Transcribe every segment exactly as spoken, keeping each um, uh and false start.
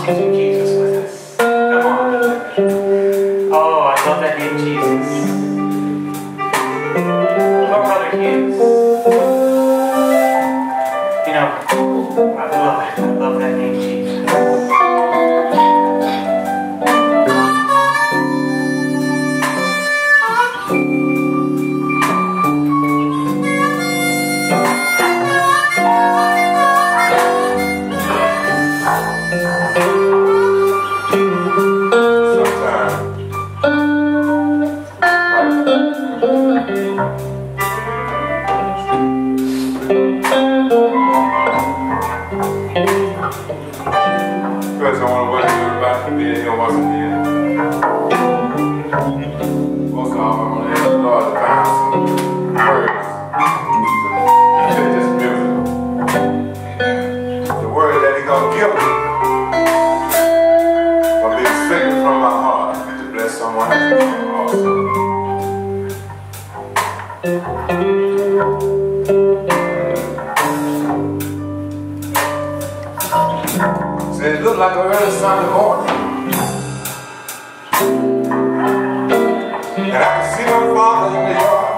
sing some Jesus with us. Come on. Oh, I love that name, Jesus. Poor Brother Hughes. You know, I love it. I love that name, Jesus. First, I want to welcome everybody for being here once again. Most of all, I want to ask the Lord to find some words. They're just beautiful. The word that He's going to give me will be speaking from my heart to bless someone else also. It looked like an early Sunday morning, and I could see my father in the yard.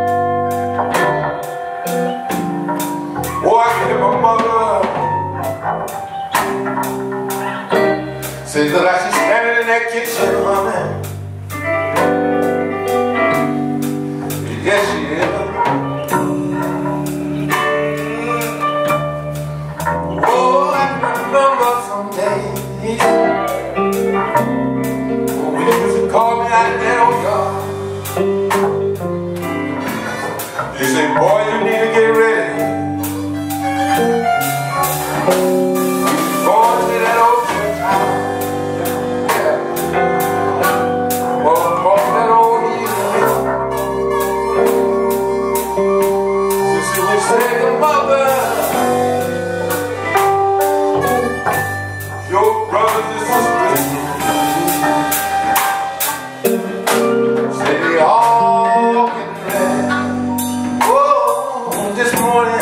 Boy, I could hear my mother. Said it looked like she's standing in that kitchen, honey. Yes, she is. Oh, I remember some days when we used to call me out there on God. You say, boy, you need to get ready. Go to that old church house. Yeah. Well, across that old hill. She said, we say the mother. Your brothers and sisters say they all get ready. Oh, this morning,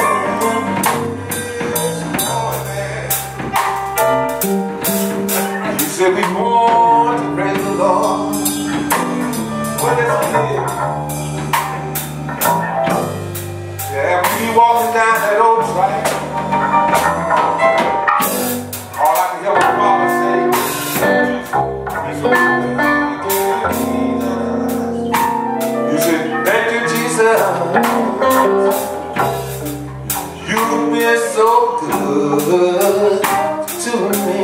you said we born to praise the Lord. What is it? Yeah, we be walking down that old track. All I can hear my father say, you said, thank you, Jesus. You've been so good to me.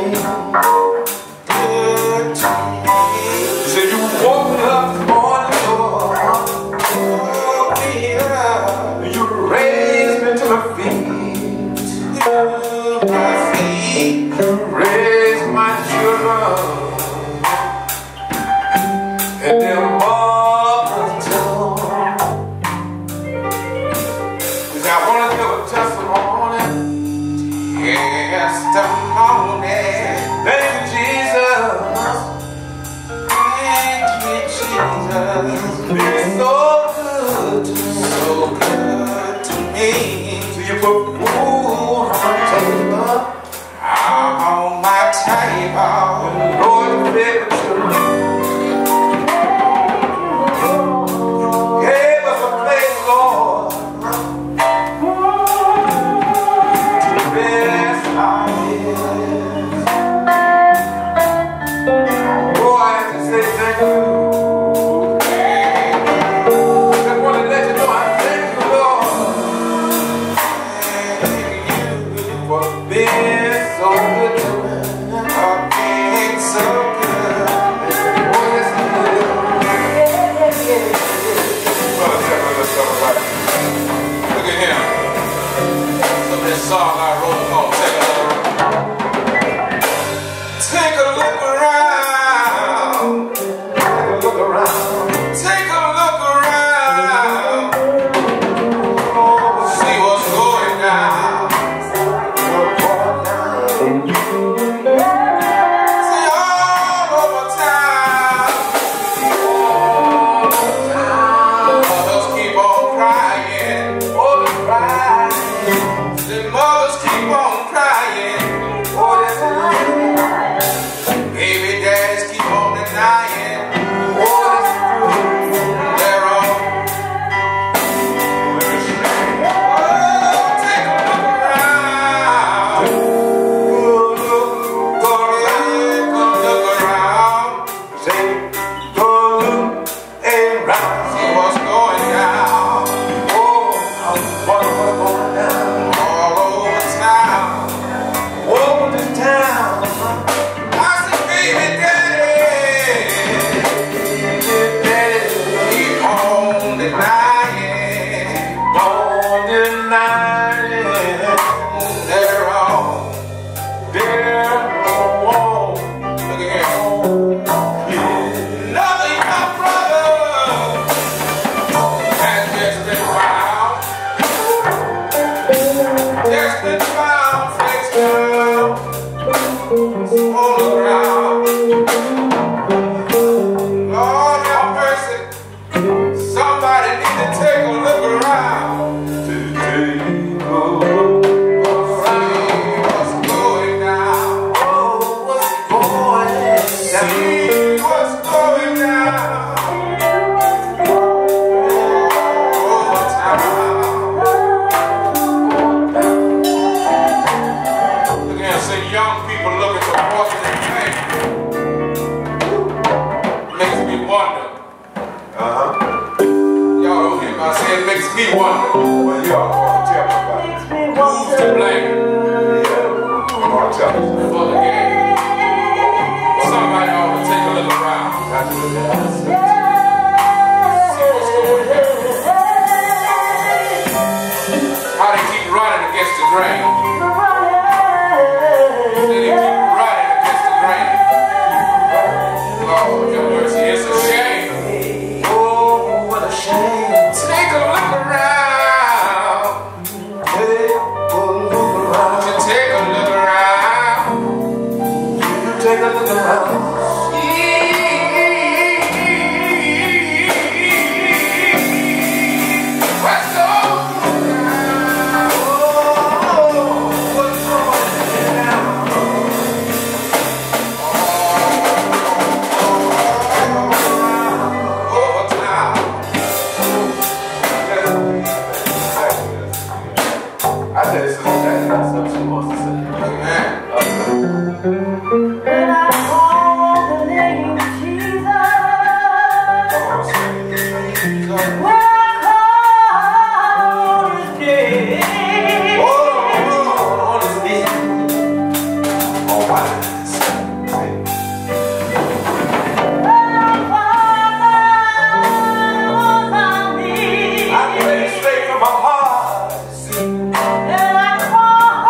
Good to me. You said you woke me up this morning, Lord. Woke me up. You raised me to my feet. To my feet. Raise my children and their mothers too. Cause I want to give a testimony. Yes, testimony. Thank you, Jesus. Thank you, Jesus. You're so good to me. So good to me. So you put food on my table. On my table, Lord, you gave us a place, Lord, to rest our heads. Oh, I have to say thank you. I just want to let you know I thank you, Lord. Thank you for being so good to me. Being so good. Oh, yes, it is. Brother, tell me let's talk about it. Look at him. Look at this song I wrote called Take a Look Around. Take a look around. Take a look around. Take a look around. Oh, see what's going down. The mothers keep on crying. Oh, yes, people look at the fortune and pain. It makes me wonder. Uh-huh. Y'all don't hear me. I say it makes me wonder. Well, you all want to tell me about it. Who's to blame Yeah. Come on, tell us. for the game? Somebody ought to take a look around. That's what it is. See what's going on. How they keep running against the grain. They keep running against the grain. Lord, your mercy, it's a shame. Oh, what a shame. Take a look around. Take a look around. You take a look around. You take a look around. What's going on? Oh, what's going on? Over time. I said, Sister Jackson got something she wants to say. Amen. When I call the name of Jesus, Come on, sing it. when I call His name, Oh, on his knee. Oh, my. Sing. when I find my knees, I pray straight from my heart. Sing. and I call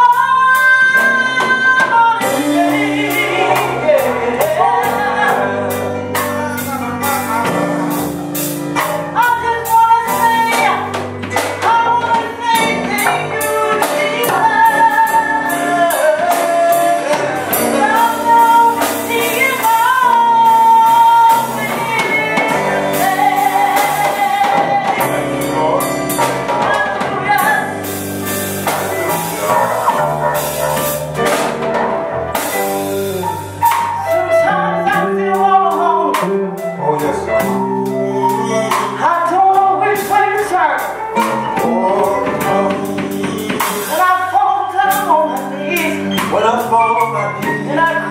His name, I just wanna say, I wanna say thank you, Jesus. Oh, yes, sir. And I fall down on my knees, When I fall on my knees. and I